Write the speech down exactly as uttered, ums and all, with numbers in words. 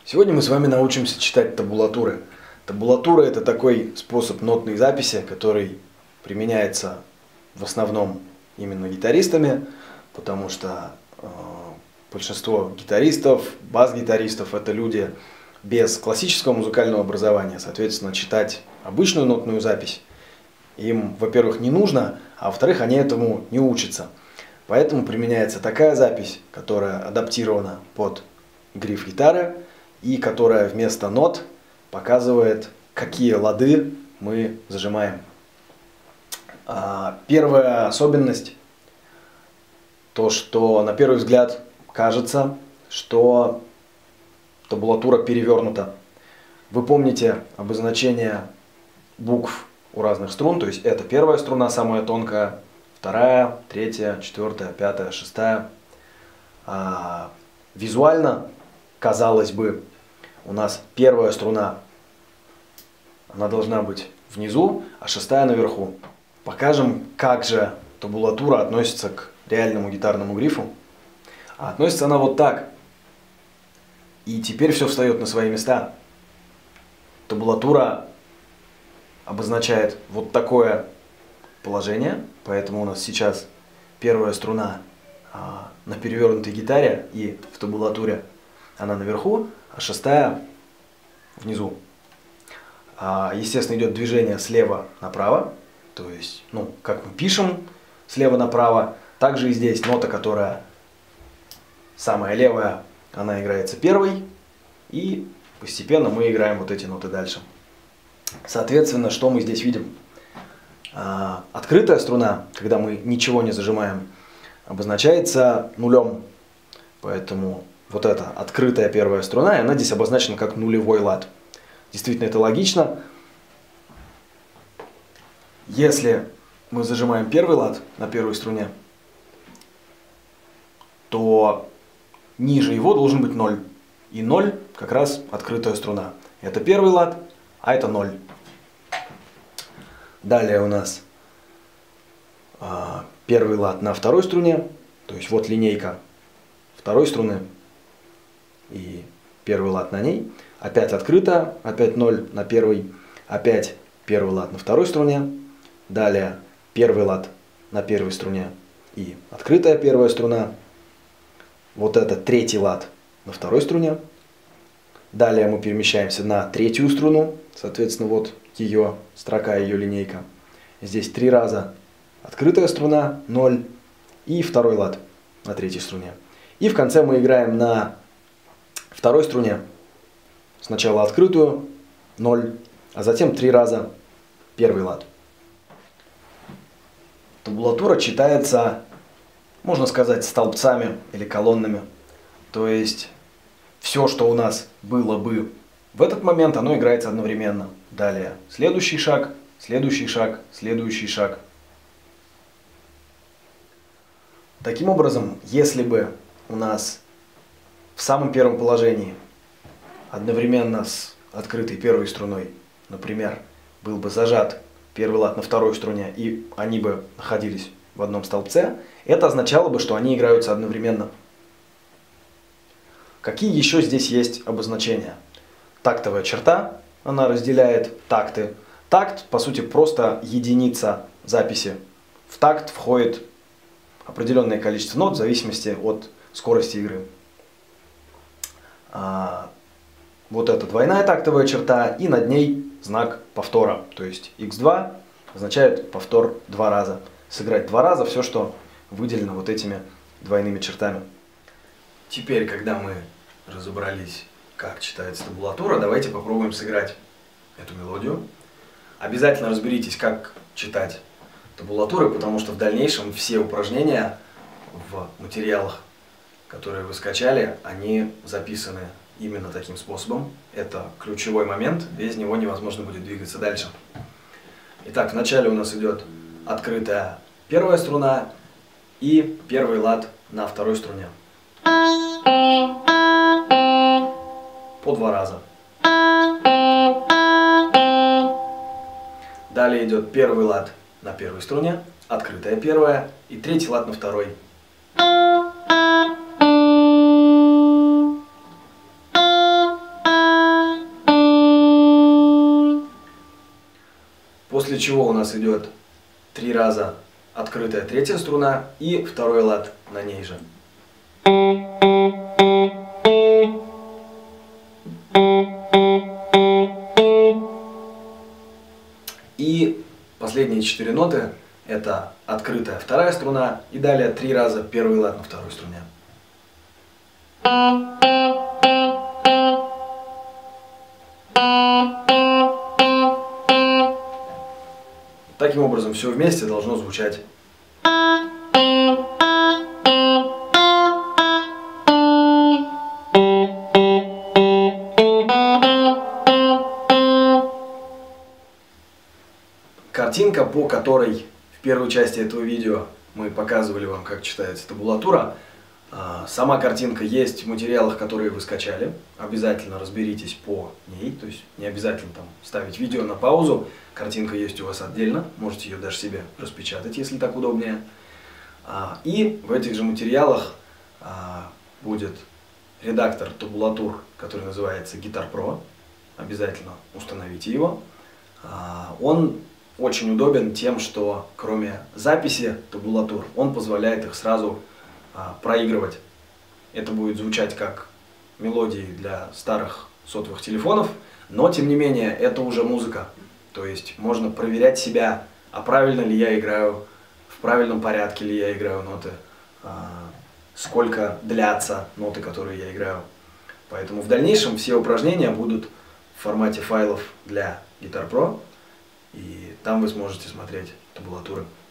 Сегодня мы с вами научимся читать табулатуры. Табулатура – это такой способ нотной записи, который применяется в основном именно гитаристами, потому что э, большинство гитаристов, бас-гитаристов – это люди без классического музыкального образования. Соответственно, читать обычную нотную запись им, во-первых, не нужно, а во-вторых, они этому не учатся. Поэтому применяется такая запись, которая адаптирована под гриф гитары и которая вместо нот показывает, какие лады мы зажимаем. Первая особенность – то, что на первый взгляд кажется, что табулатура перевернута. Вы помните обозначение букв у разных струн, то есть это первая струна, самая тонкая, вторая, третья, четвертая, пятая, шестая. А, визуально, казалось бы, у нас первая струна, она должна быть внизу, а шестая наверху. Покажем, как же табулатура относится к реальному гитарному грифу. А относится она вот так. И теперь все встает на свои места. Табулатура обозначает вот такое положение, поэтому у нас сейчас первая струна а, на перевернутой гитаре и в табулатуре она наверху, а шестая внизу. А, естественно, идет движение слева направо, то есть, ну, как мы пишем слева направо, также и здесь нота, которая самая левая, она играется первой, и постепенно мы играем вот эти ноты дальше. Соответственно, что мы здесь видим? А, открытая струна, когда мы ничего не зажимаем, обозначается нулем. Поэтому вот эта открытая первая струна, и она здесь обозначена как нулевой лад. Действительно, это логично. Если мы зажимаем первый лад на первой струне, то ниже его должен быть ноль. И ноль как раз открытая струна. Это первый лад, а это ноль. Далее у нас а, первый лад на второй струне, то есть вот линейка второй струны и первый лад на ней. Опять открыто, опять ноль на первой, опять первый лад на второй струне. Далее первый лад на первой струне и открытая первая струна. Вот это третий лад на второй струне. Далее мы перемещаемся на третью струну, соответственно, вот ее строка, ее линейка. Здесь три раза открытая струна, ноль, и второй лад на третьей струне. И в конце мы играем на второй струне. Сначала открытую, ноль, а затем три раза первый лад. Табулатура читается, можно сказать, столбцами или колоннами. То есть все, что у нас было бы в этот момент, оно играется одновременно. Далее следующий шаг, следующий шаг, следующий шаг. Таким образом, если бы у нас в самом первом положении одновременно с открытой первой струной, например, был бы зажат первый лад на второй струне, и они бы находились в одном столбце, это означало бы, что они играются одновременно. Какие еще здесь есть обозначения? Тактовая черта, она разделяет такты. Такт, по сути, просто единица записи. В такт входит определенное количество нот в зависимости от скорости игры. А, вот это двойная тактовая черта, и над ней знак повтора. То есть икс два означает повтор два раза. Сыграть два раза все, что выделено вот этими двойными чертами. Теперь, когда мы разобрались, как читается табулатура, давайте попробуем сыграть эту мелодию. Обязательно разберитесь, как читать табулатуры, потому что в дальнейшем все упражнения в материалах, которые вы скачали, они записаны именно таким способом. Это ключевой момент, без него невозможно будет двигаться дальше. Итак, вначале у нас идет открытая первая струна и первый лад на второй струне. По два раза. Далее идет первый лад на первой струне, открытая первая, и третий лад на второй. После чего у нас идет три раза открытая третья струна и второй лад на ней же. И последние четыре ноты — это открытая вторая струна и далее три раза первый лад на второй струне. Таким образом, все вместе должно звучать. Картинка, по которой в первой части этого видео мы показывали вам, как читается табулатура. Сама картинка есть в материалах, которые вы скачали. Обязательно разберитесь по ней, то есть не обязательно там ставить видео на паузу. Картинка есть у вас отдельно, можете ее даже себе распечатать, если так удобнее. И в этих же материалах будет редактор табулатур, который называется Guitar Pro. Обязательно установите его. Он очень удобен тем, что кроме записи табулатур, он позволяет их сразу проигрывать. Это будет звучать как мелодии для старых сотовых телефонов, но тем не менее это уже музыка. То есть можно проверять себя, а правильно ли я играю, в правильном порядке ли я играю ноты, сколько длятся ноты, которые я играю. Поэтому в дальнейшем все упражнения будут в формате файлов для Guitar Pro, и там вы сможете смотреть табулатуры.